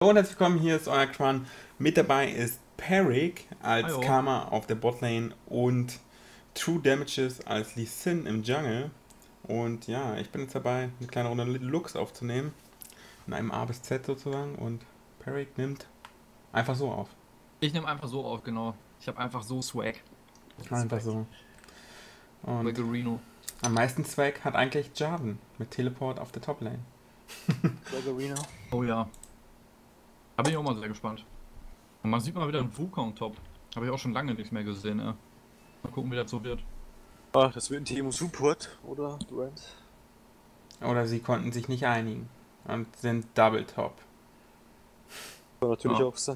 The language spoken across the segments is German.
Hallo und herzlich willkommen, hier ist euer Quan. Mit dabei ist Peric als Hallo. Karma auf der Botlane und True Damages als Lee Sin im Jungle. Und ja, ich bin jetzt dabei, eine kleine Runde Lux aufzunehmen. In einem A bis Z sozusagen. Und Peric nimmt einfach so auf. Ich nehme einfach so auf, genau. Ich habe einfach so Swag. Einfach so. Und Swaggerino. am meisten Swag hat eigentlich Jarvan mit Teleport auf der Toplane. Swaggerino. Oh ja. Da bin ich auch mal sehr gespannt. Und man sieht mal wieder einen Wukong Top. Habe ich auch schon lange nicht mehr gesehen, Mal gucken, wie das so wird. Ah, das wird ein Team Support, oder, Durant? Oder sie konnten sich nicht einigen und sind Double Top. Kann natürlich Ja. auch sein.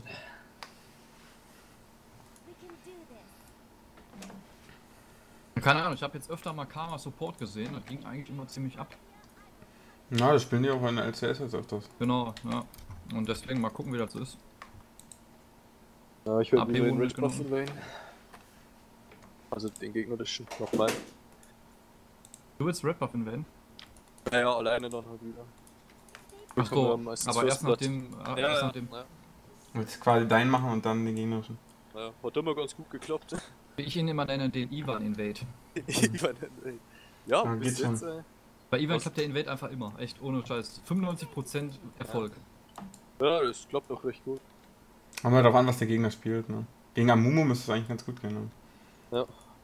Keine Ahnung, ich habe jetzt öfter mal Karma Support gesehen. Das ging eigentlich immer ziemlich ab. Na, das spielen die auch in der LCS jetzt öfters. Genau, ja. Und deswegen mal gucken, wie das ist. Ja, ich werde AP wieder den wurde Red Buff mitgenommen. wählen. Also den gegnerischen, nochmal. Du willst Red Buff werden? Naja, alleine dann halt wieder. Ach so, meistens aber erst First Blood. nachdem. Ja, Erst ja, nachdem. ja. Willst quasi deinen machen und dann den gegnerischen. Ja, hat immer ganz gut geklappt. Ich ihn immer nenne den Ivan Invade. Ich meine, ey. Ja, Ja, bis geht jetzt, schon. Bei Ivan Was? klappt der Invade einfach immer. Echt, ohne Scheiß. 95% Erfolg. ja, das klappt auch recht gut. Kommt halt darauf an, was der Gegner spielt, ne? Gegen Amumu müsste es eigentlich ganz gut gehen, ne? Ja.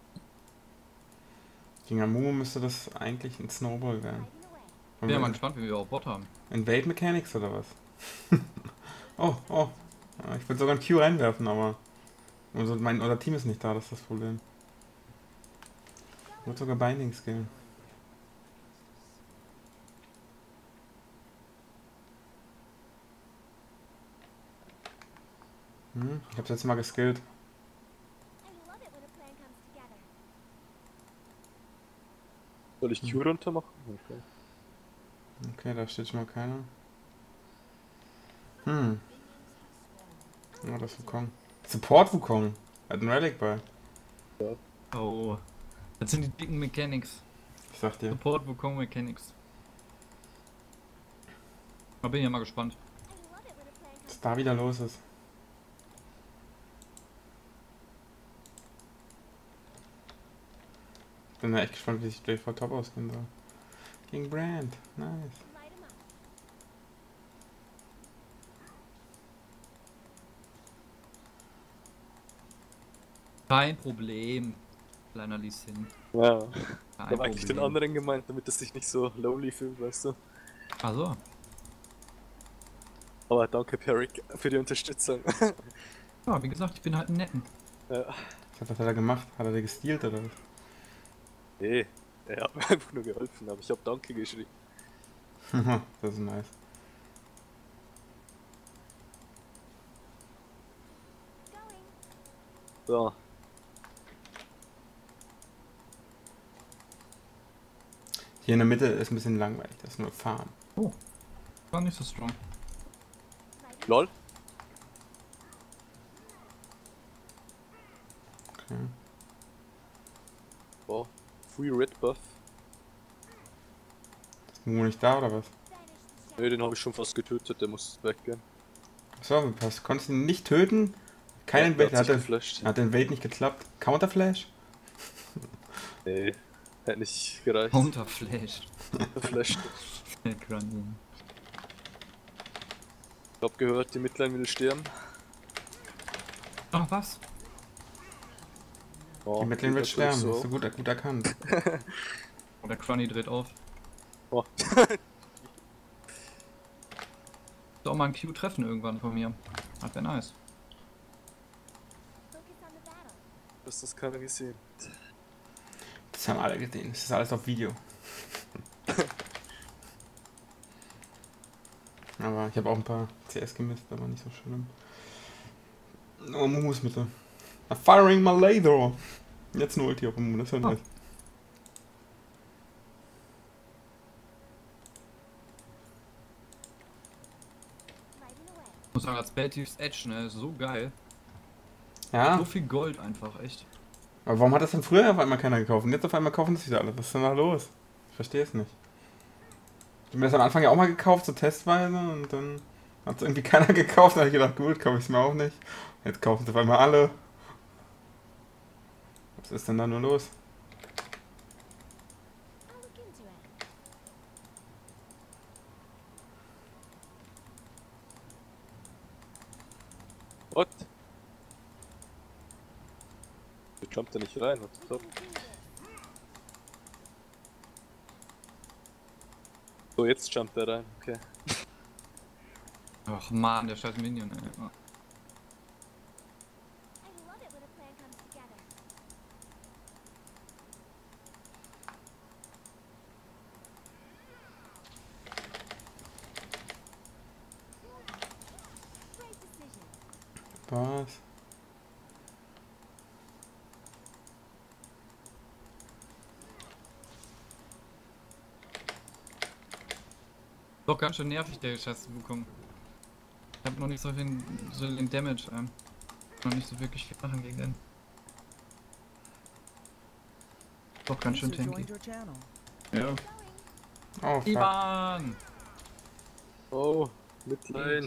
Gegen Amumu müsste das eigentlich ein Snowball werden. Bin ja mal gespannt, wie wir auch Bot haben. Invade Mechanics oder was? Oh, oh. Ja, ich würde sogar ein Q reinwerfen, aber unser Team ist nicht da, das ist das Problem. Ich würde sogar Binding skillen. Ich hab's jetzt mal geskillt. Soll ich Q runter machen? Okay. Okay, da steht schon mal keiner. Ja, das ist Wukong. Support Wukong. Hat einen Relic bei. Oh. Das sind die dicken Mechanics. Ich sag dir. Support Wukong Mechanics. Da bin ich ja mal gespannt. Was da wieder los ist. Bin da echt gespannt, wie sich Play for Top ausgehen soll. Gegen Brand. Nice. Kein Problem. Kleiner Lee Sin. Ja. Kein Ich habe eigentlich den Problem. anderen gemeint, damit es sich nicht so lonely fühlt, weißt du. Also, Aber danke, Peric, für die Unterstützung. ja, wie gesagt, ich bin halt ein Netten. Ja. Was hat er gemacht? Hat er dir gestealt oder was? Nee, er hat mir einfach nur geholfen, aber ich habe Danke geschrieben. Das ist nice. So, Hier in der Mitte ist ein bisschen langweilig, das ist nur Farm. Oh, war nicht so strong. lol. Okay. Oh, Free Red Buff. Ist Mumu nicht da oder was? Ne, den habe ich schon fast getötet, der muss weggehen. So, was? Konntest du ihn nicht töten? Keinen Ja, Welt, der hat, hat sich geflasht. hat den Welt nicht geklappt. Counterflash? Nee, hätte nicht gereicht. Unterflasht. Geflasht. Der Granny. Ich hab gehört, die Midline will sterben. Ach, was? Oh, Die Midlane wird geht sterben, natürlich hast du gut erkannt. Oh, der Crunny dreht auf. Oh. Doch mal ein Q treffen irgendwann von mir. Das wäre nice. Dass das keiner gesehen. Das haben alle gesehen, das ist alles auf Video. Aber ich habe auch ein paar CS gemisst, aber nicht so schlimm. Oh, Mumu ist Mitte. I'm firing my laser! Jetzt ein Ulti auf Mumu, das ist ja nice. Ich muss sagen, als Beltives Edge, ne, ist so geil. Ja, So viel Gold einfach, echt. aber warum hat das denn früher auf einmal keiner gekauft? Und jetzt auf einmal kaufen das wieder alle. Was ist denn da los? Ich verstehe es nicht. Ich habe mir das am Anfang ja auch mal gekauft, so testweise, und dann Hat irgendwie keiner gekauft, da habe ich gedacht, gut, kaufe ich es mir auch nicht. Jetzt kaufen sie auf einmal alle. Was ist denn da nur los? I'll look into it. What? Du jumpt da nicht rein, what the fuck? We can do this. So, jetzt jumpt er rein, okay. Ach man, der scheiß Minion, ey. I love it when a plan comes together. Great decision. Was? Doch ganz schön nervig, der scheiß Wukong. Ich hab noch nicht so den Damage, noch nicht so wirklich viel machen gegen den. Doch ganz schön User tanky. joined your channel. Ja. Oh, fuck. Ivan! Oh, Midlane.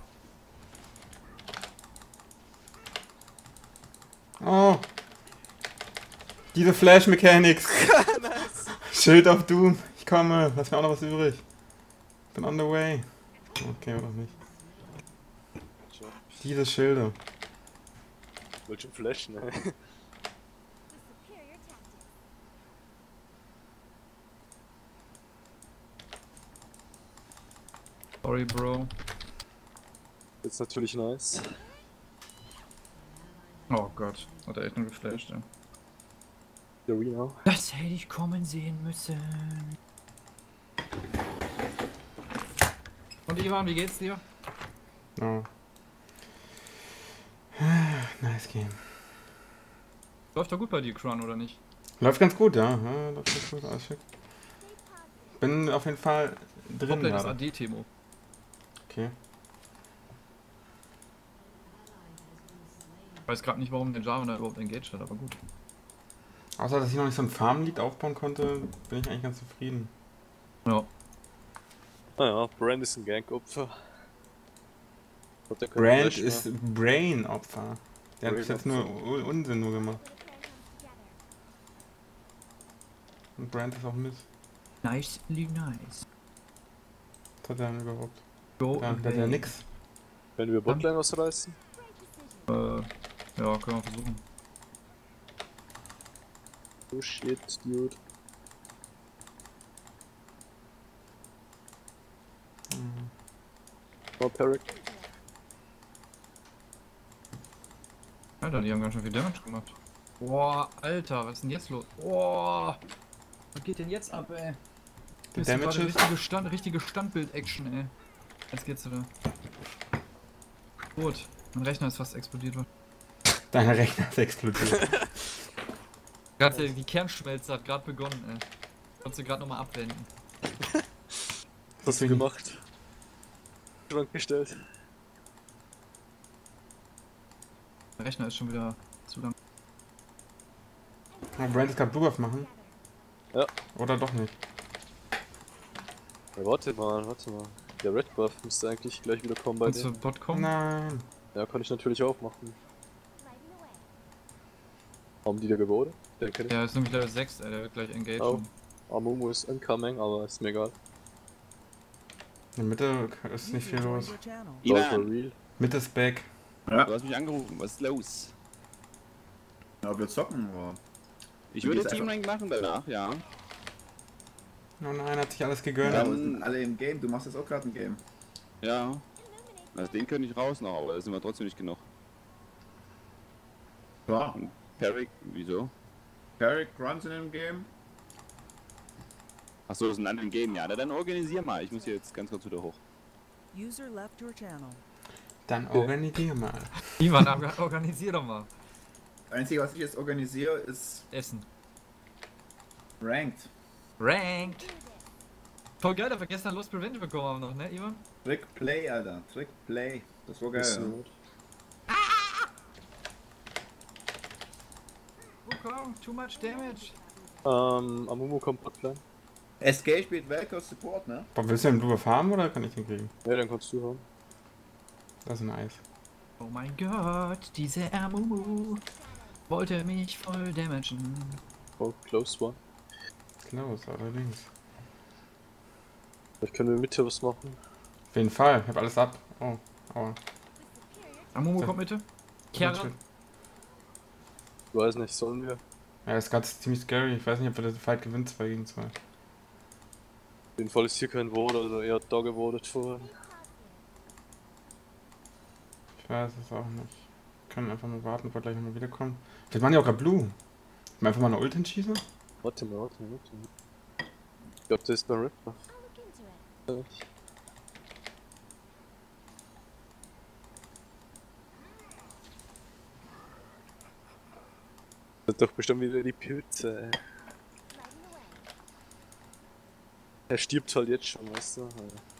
Oh. Diese Flash Mechanics. Schild auf Doom. Ich komme. Lass mir auch noch was übrig. Bin on the way. Okay, oder nicht. Tja, Diese Schilde. ich wollte schon flashen, ne? The superior tactics. Sorry, Bro. Jetzt natürlich nice. Oh Gott, hat er echt nur geflasht, ja. Der Arena. Das hätte ich kommen sehen müssen. Und Ivan, wie geht's dir? Oh. Nice Game. Läuft doch gut bei dir, Kron, oder nicht? Läuft ganz gut, ja. Ja, läuft ganz gut, alles schick. Stay positive. Bin auf jeden Fall drin Komplett das gerade. AD-Temo. Okay. Ich weiß gerade nicht, warum der Jarvan da überhaupt engaged hat, aber gut. Außer, dass ich noch nicht so ein Farmlied aufbauen konnte, bin ich eigentlich ganz zufrieden. Ja. Naja, Brand ist ein Gang-Opfer. Hat der keinen Brand Flash mehr? ist Brain-Opfer. Der hat bis jetzt nur Brain-Opfer. Unsinn nur gemacht. When a plan comes together. Und Brand ist auch Mist. Nicely nice. Was hat der denn überhaupt? Go Da hat er nix. Wenn wir Botlane ausreißen? Great decision. Ja, können wir versuchen. Oh shit, dude. Oh, Peric. Alter, die haben ganz schön viel Damage gemacht. Boah, Alter, was ist denn jetzt los? Boah, was geht denn jetzt ab, ey? Die Das ist gerade Damages? richtige Standbild-Action, ey. Jetzt geht's wieder. Gut, mein Rechner ist fast explodiert. Dein Rechner ist explodiert. Gerade die Kernschmelze hat gerade begonnen, ey. Konntest du gerade nochmal abwenden. Was hast du gemacht? Schrank gestellt. Der Rechner ist schon wieder zu lang. Kann Brand gerade Blue Buff machen? Ja. Oder doch nicht? Ja, warte mal. Der Red Buff müsste eigentlich gleich wieder kommen bei Kannst du dir. Bot kommen? Nein. Ja, kann ich natürlich auch machen. Lighting the way. Haben die da gewohnt? Denke nicht. Der ist nämlich Level 6, ey, der wird gleich engaged. Oh. Amumu ist incoming, aber ist mir egal. In der Mitte ist nicht User viel joined los. your channel. Soll for Ivan, real. Mitte ist back. du hast mich angerufen, was ist los? Ja, wir zocken, aber. Ich Du würde gehst Teamrank machen danach, ja. Oh nein, hat sich alles gegönnt. Ja, wir sind alle im Game. Du machst jetzt auch gerade ein Game. Ja, Illuminate. also den könnte ich raus noch, aber da sind wir trotzdem nicht genug. Ja. Peric, wieso? Peric runs in dem Game. Achso, das ist ein anderes Game, ja. Na, dann organisier mal, ich muss hier jetzt ganz kurz wieder hoch. User left your channel. Dann organisier mal. Ivan, organisier doch mal. Das Einzige, was ich jetzt organisiere, ist Essen. Ranked. Ranked. Voll geil, dass wir gestern Lost Revenge bekommen haben noch, ne, Ivan? Trick Play, Alter. Trick Play. Das war Ist geil. not. Wukong, too much damage. Amumu kommt Botlane. SK spielt Welker Support, ne? Boah, willst du den Blue Buff haben oder kann ich den kriegen? Ja, dann kannst du haben. Das ist nice. Oh mein Gott, diese Amumu wollte mich voll damagen. Oh, close one. Close, allerdings. Vielleicht können wir Mitte was machen. Auf jeden Fall, ich hab alles ab. Oh, aua. Amumu So. kommt Mitte. Shit. Kehre. Ich weiß nicht, sollen wir? Ja, das ist gerade ziemlich scary. Ich weiß nicht, ob wir den Fight gewinnen 2 gegen 2. Auf jeden Fall ist hier kein Ward, also er hat da gewardet vorher. Ich weiß es auch nicht. Wir können einfach mal warten, ob er gleich nochmal wiederkommt. Vielleicht machen die auch gerade Blue. Mal einfach mal eine Ult hinschießen? Warte mal. Ich glaube, das ist der Ripper. I'll look into it. Das ist doch bestimmt wieder die Pilze. Lighting the way. Er stirbt halt jetzt schon, weißt du?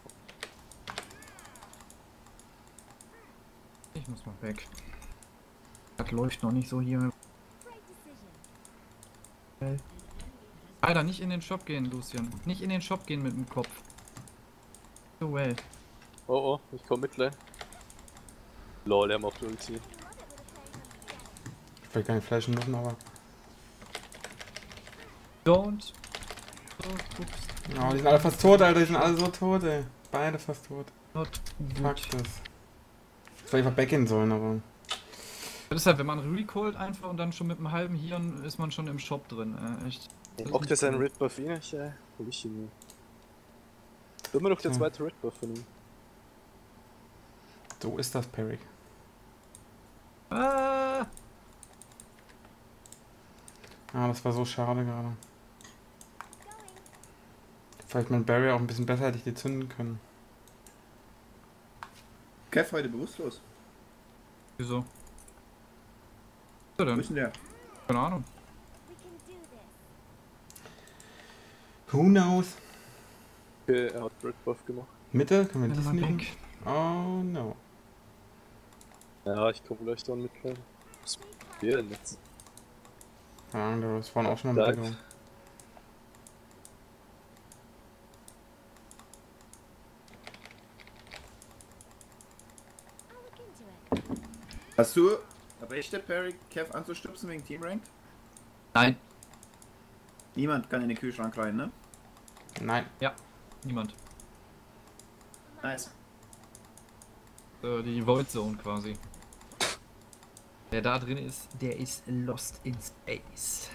Ich muss mal weg. Das läuft noch nicht so hier. Right decision. Alter, nicht in den Shop gehen, Lucian. Nicht in den Shop gehen mit dem Kopf. No way. Oh, ich komm mit, Lane. Lol, er macht Ulti. Ich will gar nicht flashen müssen, aber. Don't. So, ups. Oh, die sind alle fast tot, Alter. Die sind alle so tot, ey. Beide fast tot. Not Fuck gut. das. Ich soll einfach backgehen sollen, aber. Das ist halt, wenn man recallt einfach und dann schon mit einem halben Hirn ist man schon im Shop drin. Echt. Das ist Auch nicht der sein cool. Red Buff nicht, hol ich ihn mir. Immer noch der Hm. zweite Red Buff von ihm. So ist das, Peric. Ah! Ah, das war so schade gerade. Going. Vielleicht mein Barrier auch ein bisschen besser hätte ich die zünden können. Kev heute bewusstlos. Wieso? Was Wo denn? ist denn der? Keine Ahnung. We can do this. Who knows? Okay, er hat Red Buff gemacht. Mitte? Können wir Bin das mal nicht? weg. Oh no. Ja, ich komm gleich dann mit rein. Was wir denn jetzt? Keine Ahnung, das waren auch schon mal Dank. mitgegangen. I'll look into it. Hast du Rechte, Perry, Kev anzustupsen wegen Team Rank? Nein. Niemand kann in den Kühlschrank rein, ne? Nein. Niemand. Nice. Die Void Zone quasi. Wer da drin ist, der ist lost in space.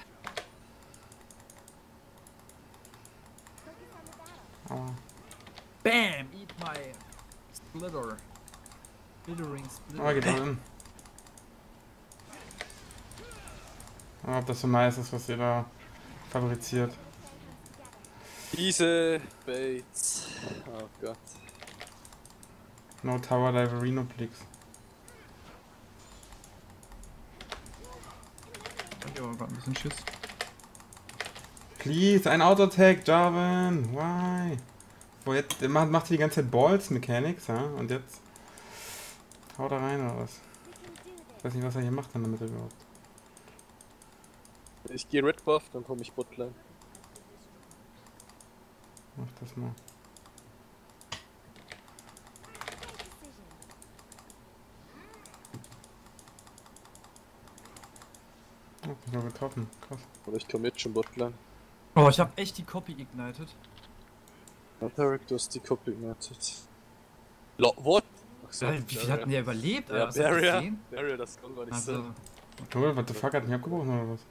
Focus on the battle. Aua. Bam! Eat my splitter. Splittering splitter. Oh, geht da hin. Oh, ob das so nice ist, was ihr da fabriziert. Diese Baits. Oh Gott. No Tower Diverino, please. Ich habe gerade ein bisschen Schiss. Please, ein Auto-Attack, Jarvan. Why? Wo jetzt, der macht die ganze Zeit Balls Mechanics, ja? Und jetzt haut er rein oder was? We can do Ich this. weiß nicht, was er hier macht dann damit überhaupt. Ich gehe Red Buff, dann komme ich Botline. Mach das mal. Right decision. Oh, ich bin getroffen. Krass. Oder ich komme jetzt schon Botline. Oh, ich habe echt die Copy ignited. Ja, Tarek, du hast die Copy ignited. What? Ach Wie viel hat denn der überlebt? Ja, Hast du das Barrier. gesehen? Barrier, das kann gar nicht Also, sein. Cool, what the fuck, hat mich abgebrochen oder was?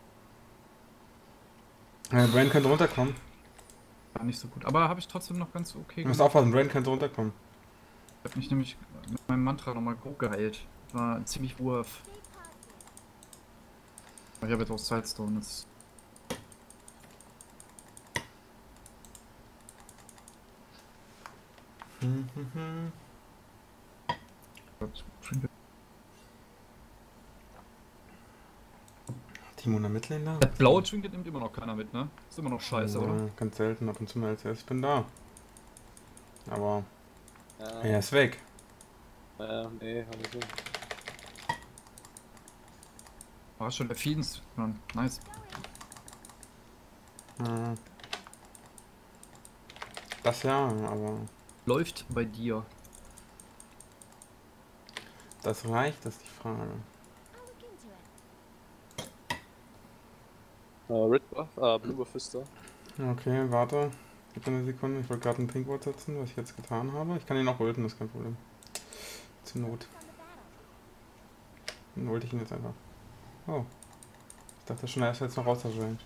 Brain könnte runterkommen. war nicht so gut. Aber habe ich trotzdem noch ganz okay Du musst gemacht. aufpassen, Brain könnte runterkommen. Ich habe mich nämlich mit meinem Mantra nochmal grob geheilt. War ziemlich worth. Stay positive. Ich habe jetzt auch Sidestone. Jetzt Timo in der Midlane da? das blaue Trinket nimmt immer noch keiner mit, ne? Ist immer noch scheiße, Ja, oder? ganz selten, ab und zu mal LCS. Ich bin da. Aber Ja, er ist weg. nee, hab ich nicht. War schon der Fiends. Mann, nice. Ja. Das ja, aber Läuft bei dir. Das reicht, ist die Frage. I'll look into it. Red Buff, Blue Buff ist da. Okay, warte. Gib mir eine Sekunde. Ich wollte gerade einen Pinkwort setzen, was ich jetzt getan habe. Ich kann ihn auch ulten, das ist kein Problem. Zur Not. On the battle. Dann ulte ich ihn jetzt einfach. Oh. Ich dachte schon, er ist jetzt noch raus der Range.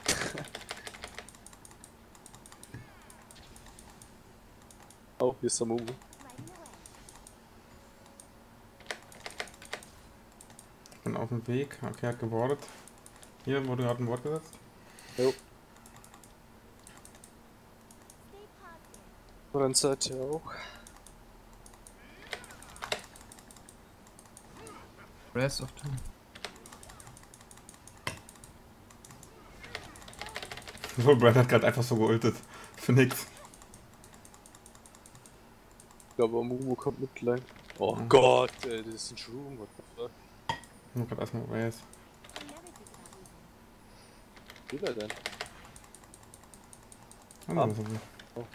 Oh, hier ist der Mumu. Riding away. Ich bin auf dem Weg. Okay, er hat gewordet. Hier wurde gerade ein Wort gesetzt. Jo. Stay positive. Brandseite auch. Rest of two. So, Brad hat gerade einfach so geultet. Für nix. Ich glaube, Mumu kommt mit klein. Oh Ja. Gott, ey, das ist ein Shroom, what the fuck. Ich muss gerade erstmal Race. I never think about losing. Wie will er denn? Also, Oh.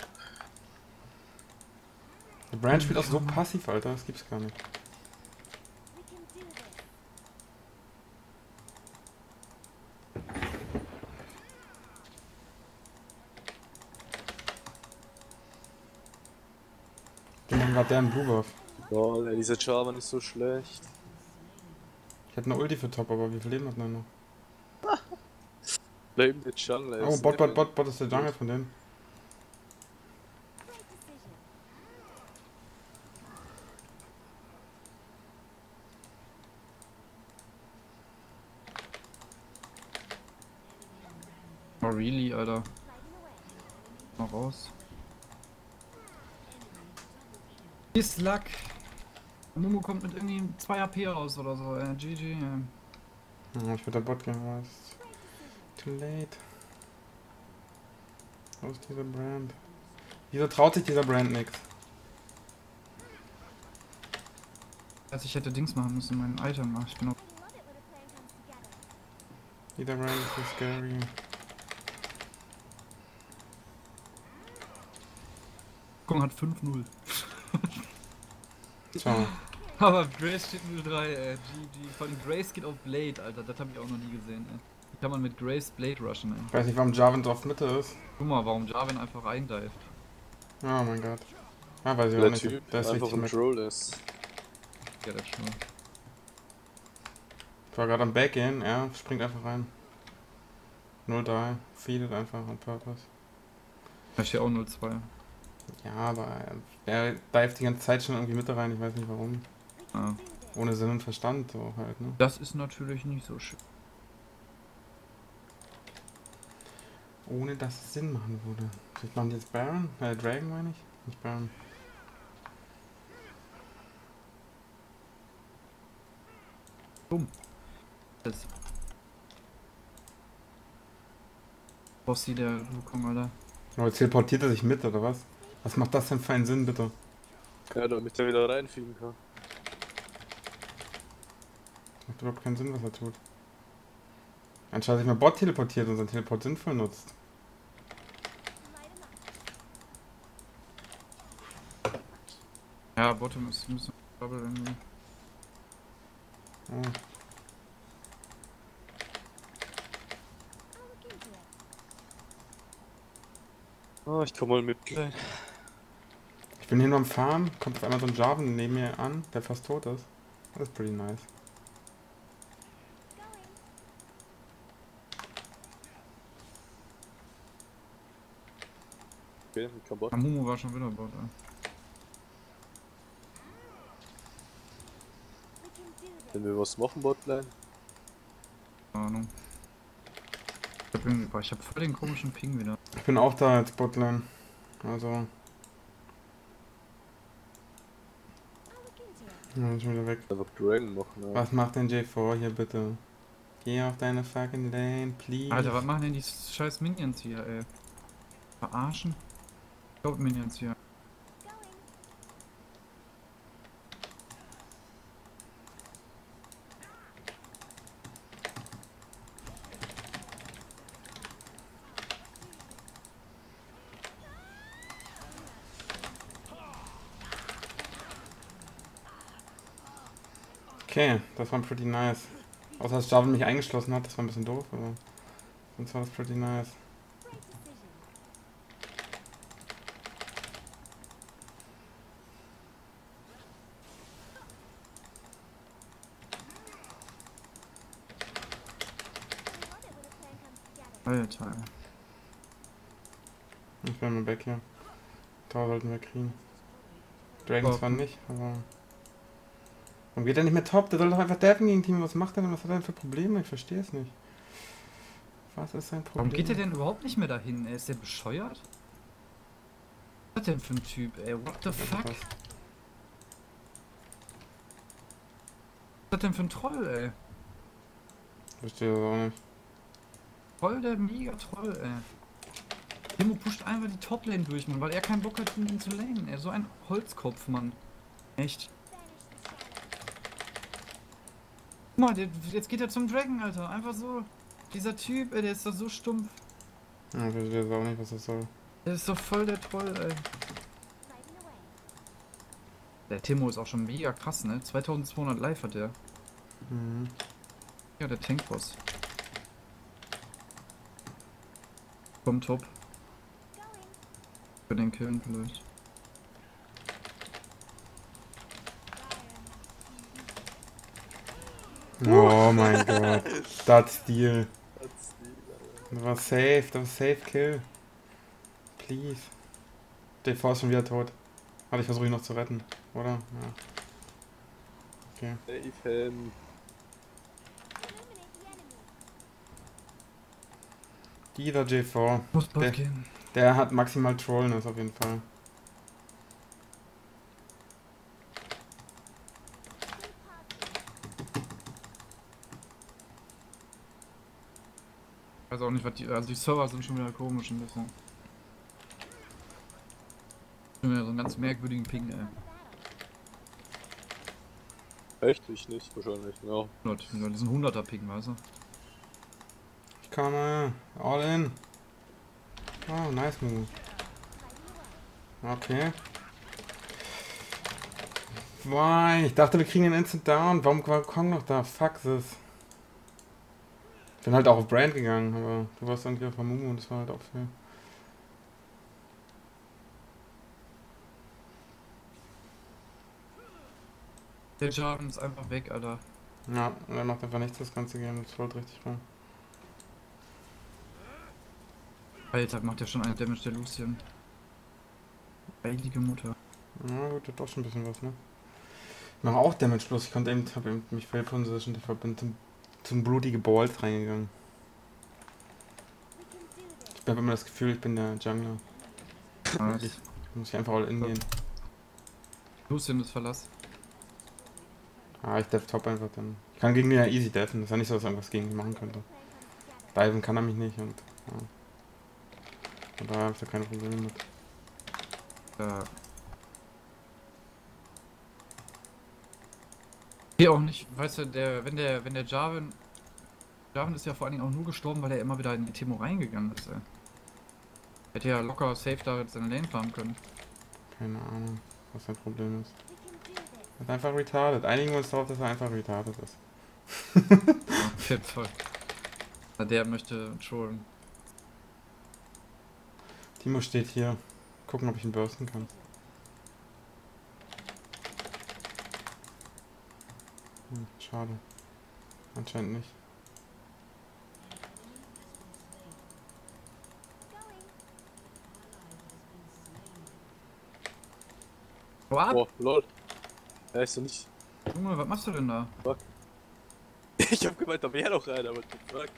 Der Brand spielt auch so passiv, Alter. Das gibt's gar nicht. We can do this. Die machen gerade deren Blue Buff. Oh, ey, dieser Jarvan ist so schlecht. Ich hätte eine Ulti für Top, aber wie viel Leben hat er noch? Blame the Jungle, ey. Oh, Bot ist der Jungle von denen. Great decision. Oh, really, Alter. Riding away. Mal raus. Ist Luck. Mumu kommt mit irgendwie 2 AP raus oder so. GG. Ja, ich würde der Bot gehen, aber es ist too late. Wo ist dieser Brand? Wieso traut sich dieser Brand nix? Also ich hätte Dings machen müssen, mein Item. Ich bin auch. I love it when a plan comes together. Dieser Brand ist so scary. Kong hat 5-0. Ciao. Aber Grace steht 0-3, GG. Vor allem Grace geht auf Blade, Alter. Das habe ich auch noch nie gesehen, ey. Wie kann man mit Grace Blade rushen, ey? Ich weiß nicht, warum Jarvan so auf Mitte ist. Guck mal, warum Jarvan einfach reindived. Oh mein Gott. Ja, weiß ich auch Der nicht. Typ Der ist einfach richtig ein mit. Troll ist. Ja, das schon. Ich war gerade am Backgehen, er springt einfach rein. 0-3, feedet einfach on purpose. Da steht auch 0-2. Ja, aber er dive die ganze Zeit schon irgendwie Mitte rein, ich weiß nicht warum. We can Ah. do this. Ohne Sinn und Verstand, so halt, ne? Das ist natürlich nicht so schön. Ohne dass es Sinn machen würde. Vielleicht machen die jetzt Baron? Dragon meine ich? Nicht Baron. Das. Bossi, der Wukong, Alter. Aber jetzt teleportiert er sich mit, oder was? Was macht das denn für einen Sinn, bitte? Ja, damit er wieder reinfliegen kann. Macht überhaupt keinen Sinn, was er tut. Anstatt sich mal Bot teleportiert und sein Teleport sinnvoll nutzt. Light 'em up. Ja, Bottom ist ein bisschen Trouble irgendwie. Oh. I'll look into it. Oh, ich komm mal mit klein. Ich bin hier nur am Farm, kommt auf einmal so ein Jarvan neben mir an, der fast tot ist. Das ist pretty nice. Going. Okay, ich kann Bot. Mumu war schon wieder Bot, ey. We can do this. Wenn wir was machen, Botline. Keine Ahnung. Ich hab voll den komischen Ping wieder. Ich bin auch da als Botline. Also, I'll look into it. ja, ist schon wieder weg. Einfach Dragon machen, ja. Was macht denn J4 hier bitte? Geh auf deine fucking Lane, please. Alter, was machen denn die scheiß Minions hier, ey? Verarschen? Goat Minions hier. Going. Okay, das war pretty nice. Außer dass Jarvan mich eingeschlossen hat, das war ein bisschen doof, aber sonst war das pretty nice. Great decision. I love it when a plan comes together. Alter. Ich bin mal weg hier. Tower sollten wir kriegen. Dragon zwar nicht, aber... Warum geht er nicht mehr top? Der soll doch einfach deffen gegen Team. Was macht er denn? Was hat er denn für Probleme? Ich verstehe es nicht. Was ist sein Problem? Warum geht er denn überhaupt nicht mehr dahin? Ist der bescheuert? Was ist das denn für ein Typ, ey? What the fuck? Was Was? ist das denn für ein Troll, ey? Verstehe das auch nicht. Voll der mega Troll, ey. Timo pusht einfach die Toplane durch, Mann, weil er keinen Bock hat, ihn zu lanen, ey. So ein Holzkopf, Mann. Echt. Guck mal, jetzt geht er zum Dragon, Alter. Einfach so. Dieser Typ, ey, der ist doch so stumpf. Ja, ich verstehe das auch nicht, was das soll. Der ist doch voll der Troll, ey. Riding away. Der Timo ist auch schon mega krass, ne? 2200 Live hat der. Mhm. Ja, der Tankboss. Komm, top. Going. Für den Killen vielleicht. Oh mein Gott. Das Stil. Das die, Das war safe, das war safe Kill. Please. Der Force ist schon wieder tot. Warte, ich versuche ihn noch zu retten, oder? Ja. Okay. Safe Hand. Eliminate the enemy. Dieser J4. Muss Der- bald gehen. Der hat maximal Trollness auf jeden Fall. Weiß auch nicht, was die. Also die Server sind schon wieder komisch ein bisschen. Schon wieder so einen ganz merkwürdigen Ping, ey. Echt? Ich nicht, wahrscheinlich, ja. 100, ja, diesen 100er Ping, weißt du? Ich komme. All in. Oh, nice move. Okay. Why? Ich dachte, wir kriegen den Instant Down. Warum war Kong noch da? Fuck this. Ich bin halt auch auf Brand gegangen, aber du warst irgendwie auf Amumu und das war halt auch viel. Der Jarvan ist einfach weg, Alter. Ja, und er macht einfach nichts das ganze Game. Das voll richtig rum. Alter, macht ja schon einen Damage der Lucian. Heilige Mutter. Ja gut, das hat doch schon ein bisschen was, ne? Ich mache auch Damage, bloß ich konnte eben, hab eben mich fail position, ich bin zum blutige Balls reingegangen. We can do this. Ich habe immer das Gefühl, ich bin der Jungler. Nice. Muss ich einfach all in gehen. Lucian ist Verlass. Ah, ich def top einfach dann. Ich kann gegen den ja easy defen, das ist ja nicht so, dass er irgendwas gegen ihn machen könnte. Plan comes together. Diven kann er mich nicht und ja. Von daher habe ich da keine Probleme mit. Ja. Hier auch nicht, weißt du, wenn der Jarvan ist ja vor allen Dingen auch nur gestorben, weil er immer wieder in die Timo reingegangen ist, ey. Hätte ja locker safe da jetzt seine Lane farmen können. Keine Ahnung, was sein Problem ist. We can do this. Er ist einfach retarded. Einigen wir uns darauf, dass er einfach retarded ist. Auf jeden Fall. Na, der möchte trollen. Timo steht hier. Gucken, ob ich ihn bursten kann. Schade. Anscheinend nicht. Going. Hau ab! Oh, lol. Ja, ist doch nicht. Junge, was machst du denn da? Ich hab gemeint, da wäre noch einer, aber fuck. Light 'em up.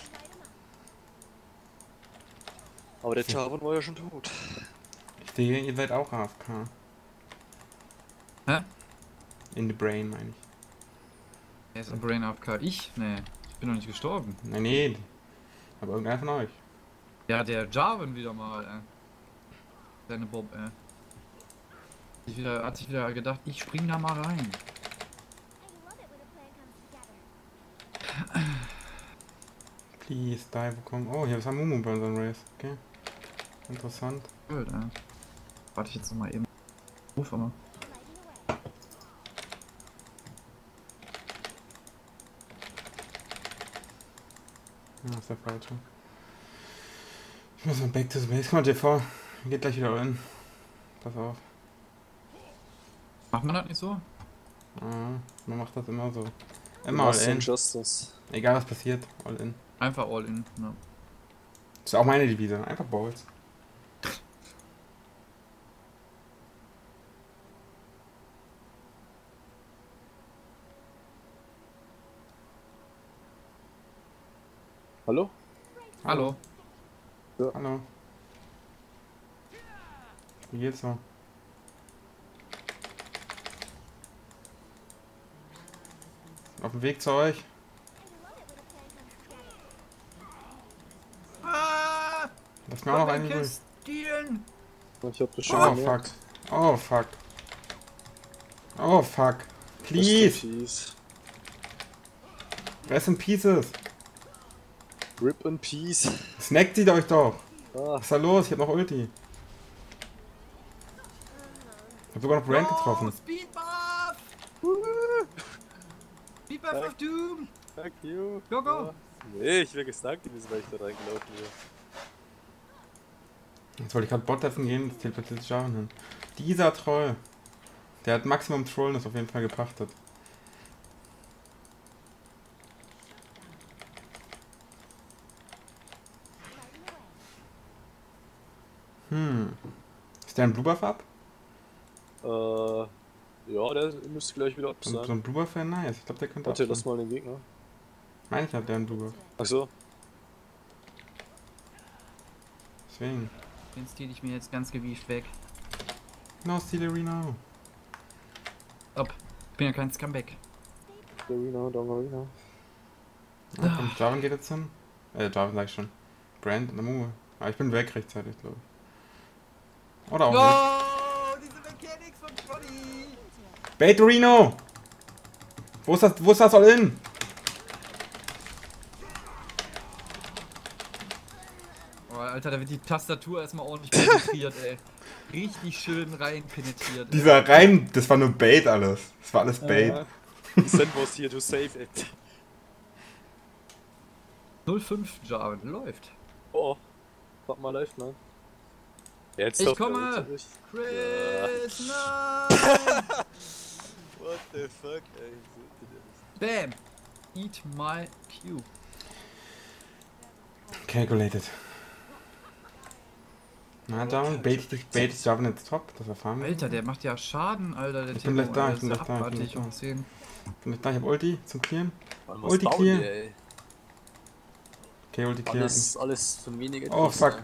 Aber der Jarvan war ja schon tot. Ich sehe, ihr seid auch AFK. Hä? In the brain, meine ich. Er ist ein Brain AFK. Ich? Nee, ich bin noch nicht gestorben. Nein, nee. Aber irgendeiner von euch. Ja, der Jarvan wieder mal, ey. Seine Bob, ey. Hat sich wieder gedacht, ich spring da mal rein. I love it when a plan comes together. Please, die, wo kommen. Oh, hier ist Amumu bei unserem Race. Okay. Interessant. Gut, ey. Warte ich jetzt noch mal eben. Ruf aber. Lighting away. Das ist der falsche. Ich muss mal back to the base. Guck mal, JV. Geht gleich wieder rein. Pass auf. Macht man das nicht so? Ah, man macht das immer so. Immer all in. Justice. Egal was passiert, all in. Einfach all in. Ja. Das ist auch meine Devise. Einfach Balls. Hallo? Hallo. Hallo. Wie geht's so? Auf dem Weg zu euch. Ah! Lass mir auch noch einen übrig. Stealen! Ich hab das schon Oh fuck. gemerkt. Oh fuck. Oh fuck. Rest Please. in peace. Rest in pieces. Rip in peace. Snackt sie euch doch. Ah, Was ist da los? Ich hab noch Ulti. Ich hab sogar noch Brand getroffen. Speed Buff! Speed Buff of Doom! fuck you. Go, go. Ah. Nee, ich wäre gestuckt gewesen, weil ich da reingelaufen wäre. Jetzt wollte ich gerade Bot-Treffen gehen, das teleportiert sich Jarvan hin. Dieser Troll. Der hat Maximum Trollness auf jeden Fall gepachtet. Ist der ein Blue Buff ab? Ja, der müsste gleich wieder ab So sein. ein Blue Buff wäre nice. Ich glaube, der könnte Warte, ab lass sein. mal den Gegner. Meine ich, hat der einen Blue Buff. Achso. Deswegen. Den steal ich mir jetzt ganz gewieft weg. No, Stealerino. Ob. Ich bin ja kein Scumbag. Arena, Dongarina. Ja, komm, Jarvan geht jetzt hin. Jarvan sag ich schon. Brand in der Move. Aber ich bin weg rechtzeitig, glaube ich. Oder auch nicht. No! Diese Mechanics von Trolli! Baitorino! Wo ist das All-In? Oh, Alter, da wird die Tastatur erstmal ordentlich penetriert, ey. Richtig schön rein penetriert. Dieser Reim, das war nur Bait alles. Das war alles Bait. Send was here to save it. 05 Jarvan, läuft. Oh. Warte mal live, ne? Jetzt Ich doch, komme! der Unterricht. Chris, nein! What the fuck, ey. Bam! Eat my Q. Calculated. Na, Jarvan, bait Jarvan jetzt top. Das war Farming. Alter, der macht ja Schaden, Alter. Der Ich bin gleich da, Alter, ich bin ist ja gleich da, ich bin abartig gleich da. um 10. Bin ich da, ich hab Ulti zum Clearen. Man Ulti bauen clear. die, ey. Okay, Ulti clear. Alles für wenige. Oh fuck.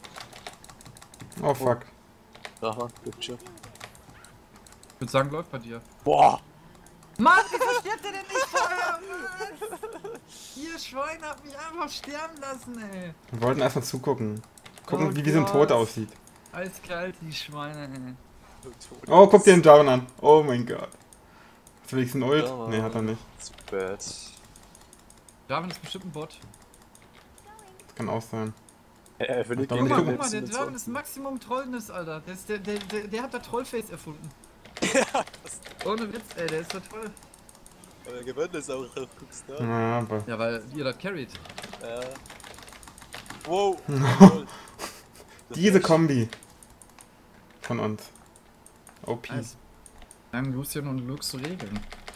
Oh fuck. Aha, good job. Ich würde sagen, läuft bei dir. Boah! Mann, wieso stirbt der denn nicht vorher? Ihr Schwein habt mich einfach sterben lassen, ey. Wir wollten erstmal zugucken. Gucken, Oh wie so ein Gott. Tod aussieht. Eiskalt, die Schweine, ey. Oh, guck dir den Jarvan an. Oh mein Gott. Hast du wenigstens einen Ult? Ja, Nee, hat er nicht. Zu bad. Jarvan ist bestimmt ein Bot. Das kann auch sein. Er will Guck Guck mal, mal, guck guck mal, der Jarvan ist Maximum Trollness, Alter. Der hat da Trollface erfunden. Ohne Witz, ey, der ist so toll. Aber gewinnt ist auch, guckst du. Ja, aber. Ja, weil ihr das carried. Wow! Diese Kombi. Von uns. OP. Nice. Dann Lucian und Luke zu regeln.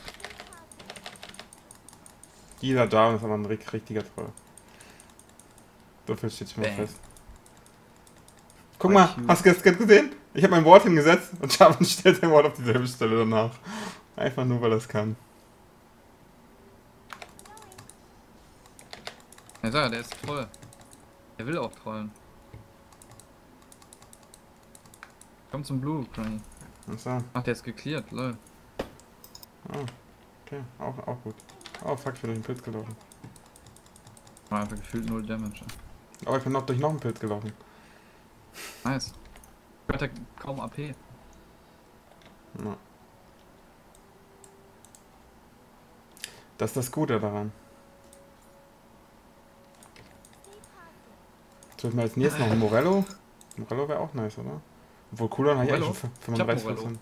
Dieser Jarvan ist aber ein richtiger Troll. So viel steht schon mal Bang. fest. Guck mal, hast du das gerade gesehen? Ich habe mein Wort hingesetzt und Jarvan stellt sein Wort auf dieselbe Stelle danach. Einfach nur, weil er es kann. Ja, sag, der ist Troll. Der will auch trollen. Komm zum Blue, Crane. Achso. Ach, der ist geklärt, lol. Oh, okay, auch gut. Oh fuck, ich bin durch den Pilz gelaufen. War einfach gefühlt 0 Damage. Oh, ich bin durch noch einen Pilz gelaufen. Nice. Hat er kaum AP. Ja. Das ist das Gute daran. Soll ich mal als nächstes noch einen Morello? Morello wäre auch nice, oder? Obwohl Cooldown habe ich eigentlich Morello? schon Ich hab 35%. Morello.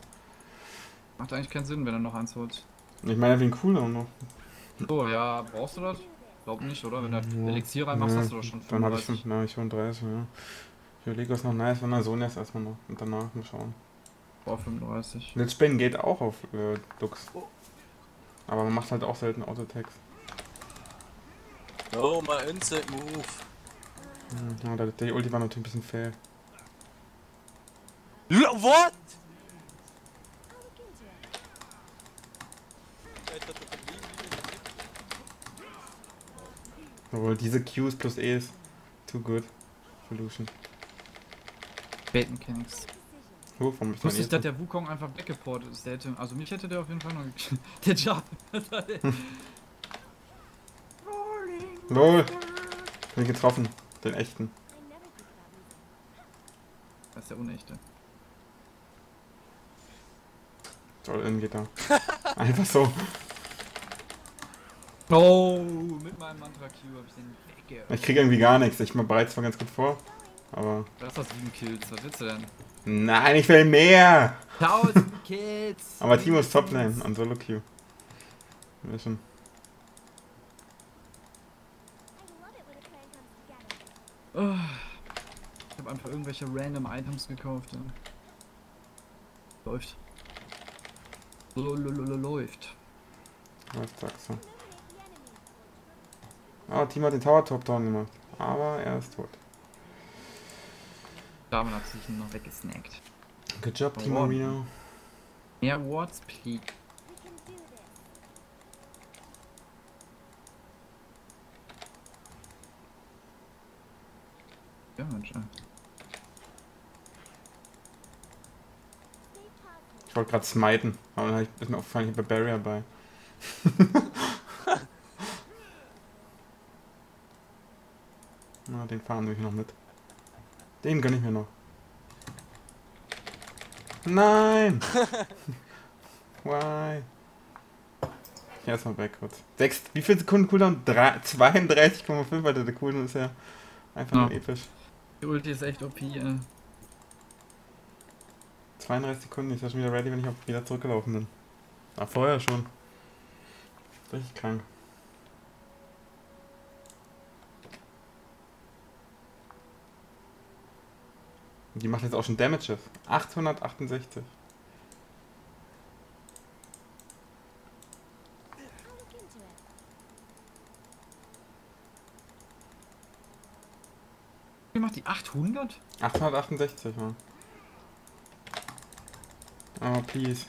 Macht eigentlich keinen Sinn, wenn er noch eins holt. Ich meine wegen Cooldown noch. So, ja, brauchst du das? Glaub nicht, oder? Wenn du Ja. Elixier reinmachst, Ja, hast du doch schon Dann habe ich 35. 35, ja. Ich überlege, was noch nice, wenn mein Sohn jetzt erstmal noch und danach mal schauen. Boah, 35. Blitzbane geht auch auf Dux. Aber man macht halt auch selten Autotext. Oh, my inside move. Ja, der Ulti war natürlich ein bisschen fail. What? Obwohl diese Qs plus E's. Too good. Solution. Bait Mechanics. Warum ist Lustig, dass der Wukong einfach weggeportet ist. Der hätte, also mich hätte der auf jeden Fall noch gekillt. Der Jump. LOL! Den getroffen. Den echten. Das ist der unechte. All-in geht da. Einfach so. Oh, mit meinem Mantra Q hab ich den wegge. Ich krieg irgendwie gar nichts. Ich bereite zwar ganz gut vor. Aber. Das hast 7 Kills, was willst du denn? Nein, ich will mehr! 1000 Kills! Aber Timo ist Toplane an Solo Q. Ja, schon. Oh, ich hab einfach irgendwelche random Items gekauft. Ja. Läuft. Läuft. Was sagst du? Oh, Timo hat den Tower Top Down gemacht. Aber er ist tot. Damit hat sich ihn noch weggesnackt. Good job, Oh, Timo wow. Reno. Mehr Awards, please. Ja, Mensch. Ich wollte gerade smiten, aber dann ist mir aufgefallen, ich habe Barrier bei. Na, den fahren wir noch mit. Den gönn ich mir noch. Nein! Why? Ich erstmal weg kurz. Wie viel Sekunden Cooldown? 32,5, Alter, der Cooldown ist ja einfach nur Ja. episch. Die Ulti ist echt OP, 32 Sekunden, ich war schon wieder ready, wenn ich auch wieder zurückgelaufen bin. Ach, vorher schon. Richtig krank. Die macht jetzt auch schon Damages. 868. Wie macht die 800? 868, Mann. Oh, please.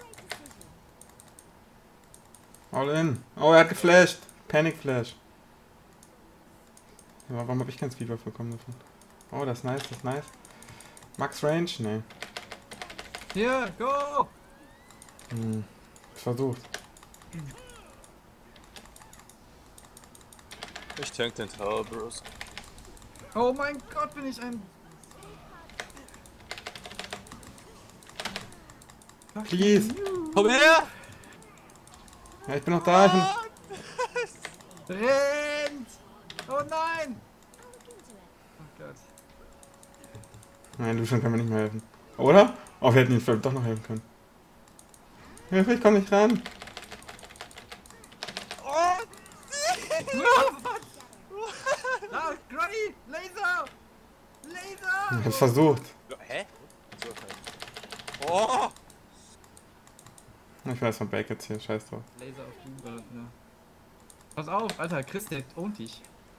All in. Oh, er hat geflasht. Panic Flash. Ja, warum habe ich kein Speedbuff bekommen davon? Oh, das ist nice, das ist nice. Max Range? Nee. Hier, go! Ich versucht. Ich tank den Tower, Bros. Oh mein Gott, bin ich ein... Please. Komm her! Ja, ich bin noch da. Ich bin... Rennt! Oh nein! Oh Gott. Nein, Lucian kann mir nicht mehr helfen. Oder? Oh, wir hätten ihm vielleicht doch noch helfen können. Hilfe, ich komm nicht ran. Ah, Granny! Laser! Laser! Ich hab's versucht. Hä? Oh! Ich weiß von Back jetzt hier, scheiß drauf. Laser auf die ja. Pass auf, Alter, Chris, der ownt dich.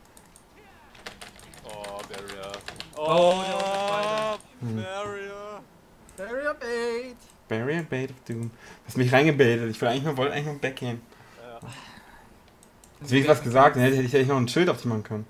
Oh, Barrier. Oh, der Barrier. Barrier Bait! Barrier Bait of Doom. Du hast mich reingebaitet. Ich wollte eigentlich mal Back gehen. Ja. Jetzt wie ich was gesagt, dann hätte ich noch ein Schild auf die machen können.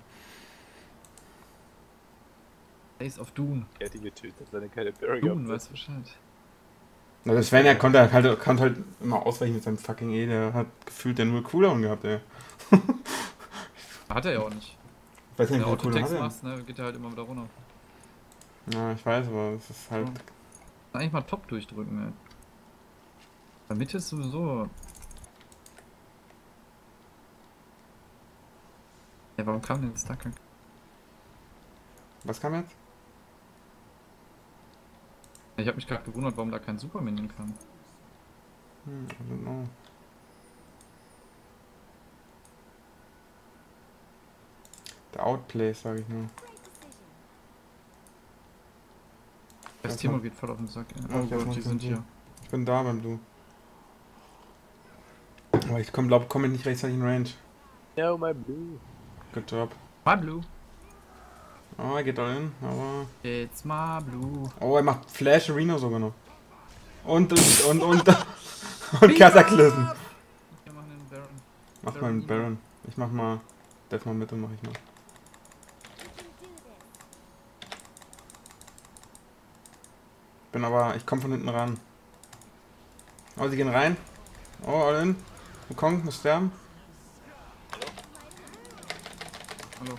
Ace of Dune. Er hat ihn getötet, wenn er keine Barrier Dune, weißt du Bescheid. Na, der Sven, er konnte halt immer ausweichen mit seinem fucking E. Der hat gefühlt der nur Cooldown gehabt, ey. Hat er ja auch nicht. Ich weiß Wenn nicht, du wie viel Cooldown Autotext hat er. machst, ne, geht er halt immer wieder runter. Ja, ich weiß, aber es ist halt... Eigentlich mal Top durchdrücken, ey. Bei Mitte ist sowieso... Ja, warum kam denn das Dackel? Was kam jetzt? Ich hab mich gerade gewundert, warum da kein Superminion kam. I don't know. Outplays, sag ich nur. Great decision. Das Timo geht voll auf den Sack. Oh, Oh ich Gott, mach die den sind Blue. hier. Ich bin da beim Blue. Aber ich komme nicht rechtzeitig in Range. No, my blue. Good job. My Blue. Oh, er geht all in, aber... It's my Blue. Oh, er macht Flash Reno sogar noch. Und Cataclysm. Wir machen den Baron. Mach mal einen Baron. Ich mach mal... Death mal mit und mach ich mal. We can do this. Bin aber... Ich komme von hinten ran. Oh, sie gehen rein. Oh, all in. Wukong muss sterben. Hallo.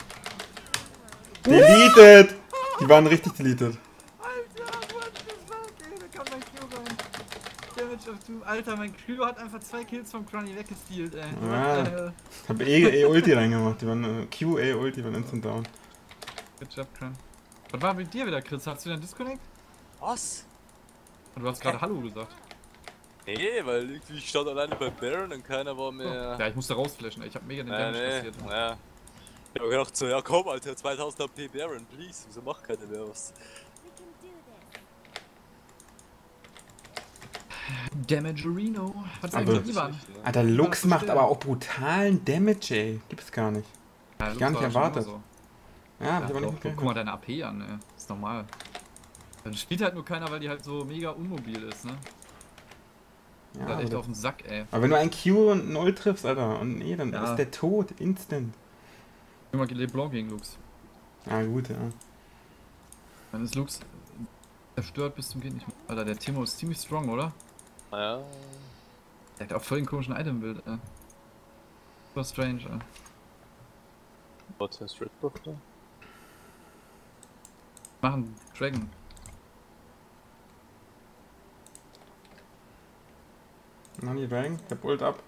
Deleted! Die waren richtig deleted. Alter, what the fuck, ey, da kam mein Q rein. Damage of Doom. Alter, mein Q hat einfach 2 Kills vom Crunny weggestealt, ey. Ja. What the hell? Ich hab Ulti reingemacht. Die waren Ulti, waren instant down. Good job, Crun. Was war mit dir wieder, Chris? Hast du wieder einen Disconnect? Was? Und du hast gerade Hallo gesagt. Nee, weil irgendwie ich stand alleine bei Baron und keiner war Oh. mehr... Ja, ich musste rausflashen, ey. Ich hab mega den Damage kassiert. ja. Ich hab gedacht so, ja komm Alter, 2000 AP Baron, please, wieso macht keiner mehr was? We can do this. Damage Reno. Was ist Aber- eigentlich mit Ivan? Alter, Lux macht aber auch brutalen Damage, ey. Gibt's gar nicht. Ja, gar nicht war schon erwartet. immer so. Ja, hab ich aber Ja, nicht guck mal deine AP an, ey. Ist normal. Dann spielt halt nur keiner, weil die halt so mega unmobil ist, ne? Ja, halt echt aber, auf den Sack, ey. aber wenn du einen Q und 0 triffst, Alter, und nee, dann Ja. ist der tot, instant. Immer LeBlanc gegen Lux. Ah, gut, ja. Dann ist Lux zerstört bis zum geht nicht mehr. Alter, der Timo ist ziemlich strong, oder? Naja. Der hat auch voll den komischen Item-Bild, ey. Super strange, ey. Was heißt Red Buff da? Machen Dragon. Na, die Dragon, der Ult ab.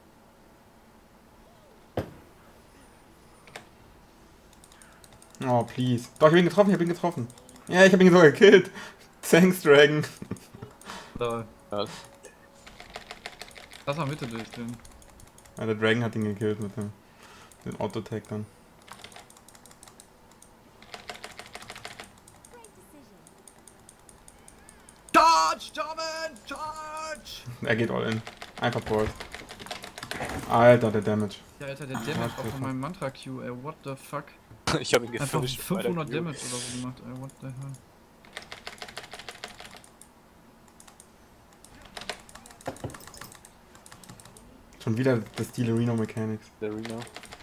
Oh, please. Doch, ich hab ihn getroffen. Ja, ich hab ihn sogar gekillt. Thanks, Dragon. Da. Ja. Lass mal Mitte durchdrehen. Ja, der Dragon hat ihn gekillt mit dem Auto-Tag dann. Great decision. Charge, German! Charge! Er geht all in. Einfach Board. Alter, der Damage. Ja, Alter, der Damage auch von meinem Mantra-Q, ey. What the fuck? Ich hab ihn Einfach gefinisht. 500 Damage oder so gemacht, ey. What the hell? Schon wieder das Steel Reno Mechanics. Der Reno.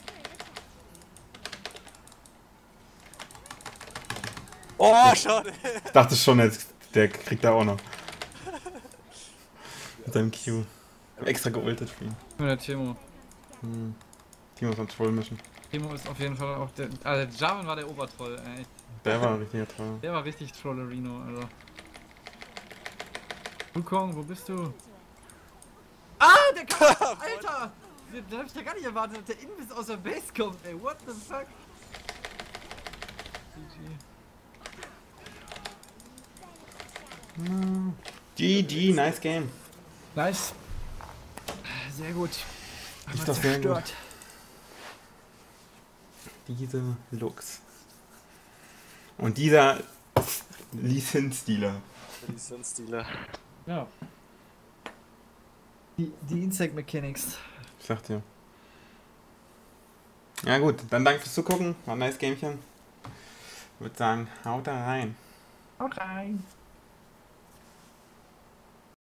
Oh, schade! Ich dachte schon, der kriegt da auch noch. Mit seinem Q. Hab extra geultet für ihn. Nur der Timo. Timo ist am Troll mischen. Timo ist auf jeden Fall auch der. Also, der Jarvan war der Obertroll, ey. Der war ein richtiger Troll. Der war richtig Trollerino, also. Wukong, wo bist du? Ah, der kann. Alter! Da hab ich ja gar nicht erwartet, dass der Invis aus der Base kommt, ey. What the fuck? GG, nice game. Nice. Sehr gut. Ist doch sehr gut. Diese Lux. Und dieser Lee Sin-Stealer. Die Sunstealer. Ja. Die Insect Mechanics. Ich sag dir. Ja gut, dann danke fürs Zugucken. War ein nice Gamchen. Ich würde sagen, haut da rein. Haut rein.